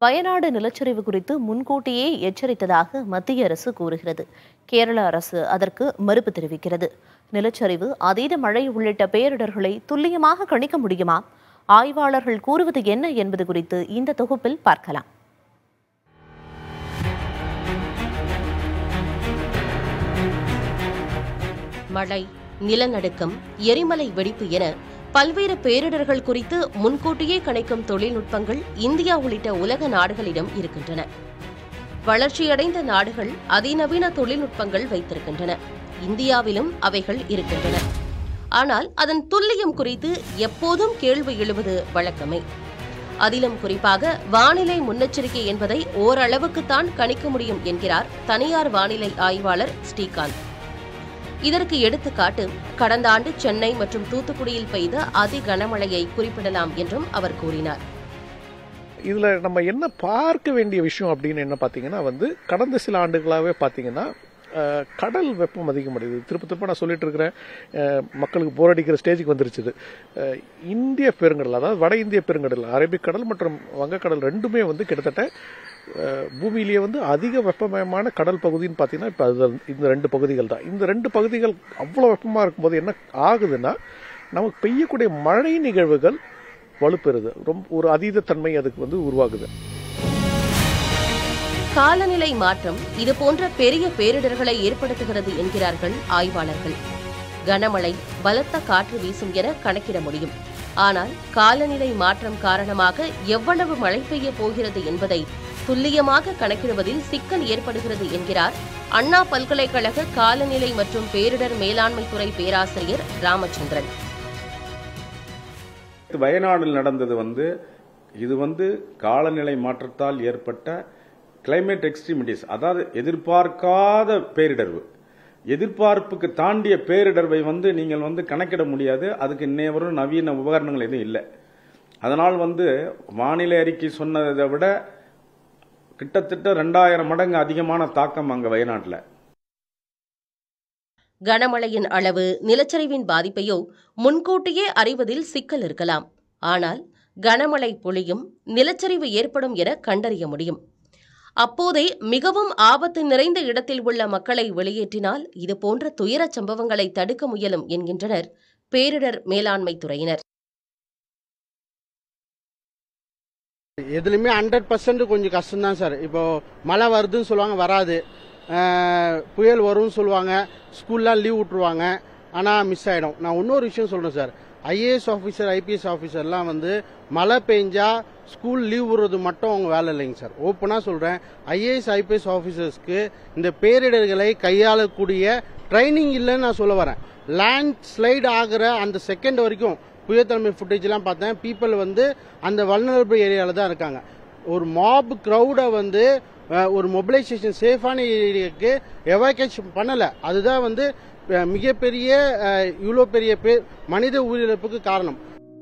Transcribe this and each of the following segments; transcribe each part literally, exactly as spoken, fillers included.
வயநாடு நிலச்சரிவு குறித்து முன்கூட்டியே எச்சரித்ததாக மத்திய அரசு கூறுகிறது. கேரள அரசு அதற்கு மறுப்பு தெரிவிக்கிறது. நிலச்சரிவு, அதீத மழை உள்ளிட்ட பேரிடர்களை துல்லியமாக கணிக்க முடியுமா? ஆய்வாளர்கள் கூறுவது என்ன என்பது குறித்து இந்த தொகுப்பில் பார்க்கலாம். மழை, நிலநடுக்கம், எரிமலை வெடிப்பு என பல்வேறு பேரிடர்கள் குறித்து முன்கூட்டியே கணிக்கும் தொழில்நுட்பங்கள் இந்தியா உள்ளிட்ட உலக நாடுகளிடம் இருக்கின்றன. வளர்ச்சியடைந்த நாடுகள் அதிநவீன தொழில்நுட்பங்கள் வைத்திருக்கின்றன. இந்தியாவிலும் அவைகள் இருக்கின்றன. ஆனால் அதன் துல்லியம் குறித்து எப்போதும் கேள்வி எழுவது வழக்கமே. அதிலும் குறிப்பாக வானிலை முன்னெச்சரிக்கை என்பதை ஓரளவுக்குத்தான் கணிக்க முடியும் என்கிறார் தனியார் வானிலை ஆய்வாளர் ஸ்ரீகாந்த். இதற்கு எடுத்துக்காட்டு கடந்த ஆண்டு சென்னை மற்றும் தூத்துக்குடியில் பெய்த அதி கனமழையை குறிப்பிடலாம் என்றும் அவர் கூறினார். இதுல நம்ம என்ன பார்க்க வேண்டிய விஷயம் அப்படின்னு என்ன பாத்தீங்கன்னா வந்து கடந்த சில ஆண்டுகளாகவே பாத்தீங்கன்னா கடல் வெப்பம் அதிகமடையுது. திருப்ப திருப்ப நான் சொல்லிட்டு இருக்கிறேன், மக்களுக்கு போர் அடிக்கிற ஸ்டேஜுக்கு வந்துருச்சு. இந்திய பெருங்கடல், அதாவது வட இந்திய பெருங்கடல், அரபிக்கடல் மற்றும் வங்கக்கடல் ரெண்டுமே வந்து கிட்டத்தட்ட பூமியிலேயே வந்து அதிக வெப்பமயமான கடல் பகுதின்னு பார்த்தீங்கன்னா இப்போ அது இந்த ரெண்டு பகுதிகள் தான். இந்த ரெண்டு பகுதிகள் அவ்வளோ வெப்பமாக இருக்கும்போது என்ன ஆகுதுன்னா, நமக்கு பெய்யக்கூடிய மழை நிகழ்வுகள் வலுப்பெறுது. ரொம்ப ஒரு அதீத தன்மை அதுக்கு வந்து உருவாகுது. காலநிலை மாற்றம் இதுபோன்ற பெரிய பேரிடர்களை ஏற்படுத்துகிறது என்கிறார்கள் ஆய்வாளர்கள். கனமழை, பலத்த காற்று வீசும் என கணக்கிட முடியும். ஆனால் காலநிலை மாற்றம் காரணமாக எவ்வளவு மழை பெய்ய போகிறது என்பதை துல்லியமாக கணக்கிடுவதில் சிக்கல் ஏற்படுகிறது என்கிறார் அண்ணா பல்கலைக்கழக காலநிலை மற்றும் பேரிடர் மேலாண்மை துறை பேராசிரியர் ராமச்சந்திரன். வயநாடில் நடந்தது வந்து இது வந்து காலநிலை மாற்றத்தால் ஏற்பட்ட கிளைமேட் எக்ஸ்ட்ரீமிட்டிஸ், அதாவது எதிர்பார்க்காத பேரிடர்வு. எதிர்பார்ப்புக்கு தாண்டிய பேரிடர்வை வந்து நீங்கள் வந்து கணக்கிட முடியாது. அதுக்கு இன்னைய நவீன உபகரணங்கள் எதுவும் இல்லை. அதனால் வந்து வானிலை அறிக்கை சொன்னதை விட கிட்டத்தட்ட ரெண்டாயிரம் மடங்கு அதிகமான தாக்கம் அங்க வயநாட்டில். கனமழையின் அளவு, நிலச்சரிவின் பாதிப்பையோ முன்கூட்டியே அறிவதில் சிக்கல் இருக்கலாம். ஆனால் கனமழை பொழியும், நிலச்சரிவு ஏற்படும் என கண்டறிய முடியும். அப்போதே மிகவும் ஆபத்து நிறைந்த இடத்தில் உள்ள மக்களை வெளியேற்றினால் இதுபோன்ற துயரச் சம்பவங்களை தடுக்க முயலும் என்கின்றனர் பேரிடர் மேலாண்மை துறையினர். எதுலையுமே ஹண்ட்ரட் பர்சன்ட் கொஞ்சம் கஷ்டம் தான் சார். இப்போ மழை வருதுன்னு சொல்லுவாங்க, வராது. புயல் வரும்னு சொல்லுவாங்க, ஸ்கூல்லாம் லீவ் விட்டுருவாங்க, ஆனால் மிஸ் ஆகிடும். நான் இன்னொரு விஷயம் சொல்கிறேன் சார். ஐஏஎஸ் ஆஃபீஸர், ஐபிஎஸ் ஆஃபீஸர்லாம் வந்து மழை பெஞ்சா ஸ்கூல் லீவ் விடுறது மட்டும் அவங்க வேலை இல்லைங்க சார். ஓப்பனாக சொல்கிறேன், ஐஏஎஸ் ஐபிஎஸ் ஆஃபீஸர்ஸ்க்கு இந்த பேரிடர்களை கையாளக்கூடிய ட்ரைனிங் இல்லைன்னு நான் சொல்ல வரேன். லேண்ட் ஸ்லைடு ஆகிற அந்த செகண்ட் வரைக்கும் புயல் தலைமை ஃபுட்டேஜ்லாம் பார்த்தேன், பீப்புள் வந்து அந்த வல்னரபிள் ஏரியாவில் தான் இருக்காங்க. ஒரு மாப் க்ரௌடை வந்து ஒரு மொபிலைசேஷன் சேஃபான ஏரியாவுக்கு எவாக்குவேஷன் பண்ணலை. அதுதான் வந்து மிகப்பெரிய இவ்வளோ பெரிய மனித உயிரிழப்புக்கு காரணம்.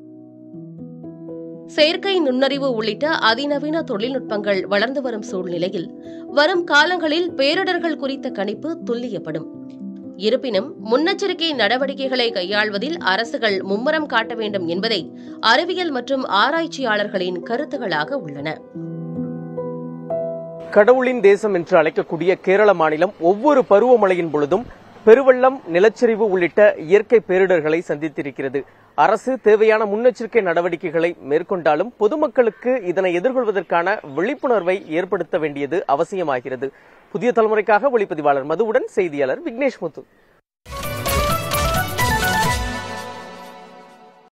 செயற்கை நுண்ணறிவு உள்ளிட்ட அதிநவீன தொழில்நுட்பங்கள் வளர்ந்து வரும் சூழ்நிலையில் வரும் காலங்களில் பேரிடர்கள் குறித்த கணிப்பு துல்லியப்படும். இருப்பினும் முன்னெச்சரிக்கை நடவடிக்கைகளை கையாள்வதில் அரசுகள் மும்முரம் காட்ட வேண்டும் என்பதை அறிவியல் மற்றும் ஆராய்ச்சியாளர்களின் கருத்துகளாக உள்ளன. கடவுளின் தேசம் என்று அழைக்கக்கூடிய கேரள மாநிலம் ஒவ்வொரு பருவமழையின் பொழுதும் பெருவெள்ளம், நிலச்சரிவு உள்ளிட்ட இயற்கை பேரிடர்களை சந்தித்திருக்கிறது. அரசு தேவையான முன்னெச்சரிக்கை நடவடிக்கைகளை மேற்கொண்டாலும் பொதுமக்களுக்கு இதனை எதிர்கொள்வதற்கான விழிப்புணர்வை ஏற்படுத்த வேண்டியது அவசியமாகிறது. புதிய தலைமுறைக்காக ஒளிப்பதிவாளர் மதுவுடன் செய்தியாளர் விக்னேஷ் முத்து.